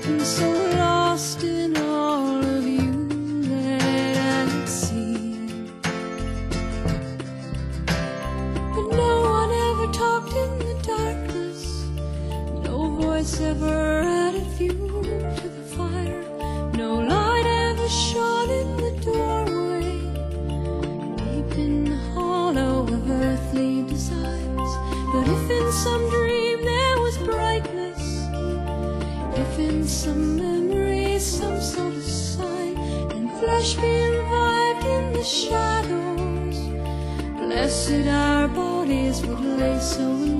and so lost in all of you that I see. But no one ever talked in the darkness, no voice ever added fuel to the fire, no light ever shone in the doorway, deep in the hollow of earthly desires. But if in some dream there was brightness, if in some memory some sort of sign, and flesh being revived in the shadows, blessed our bodies would lay so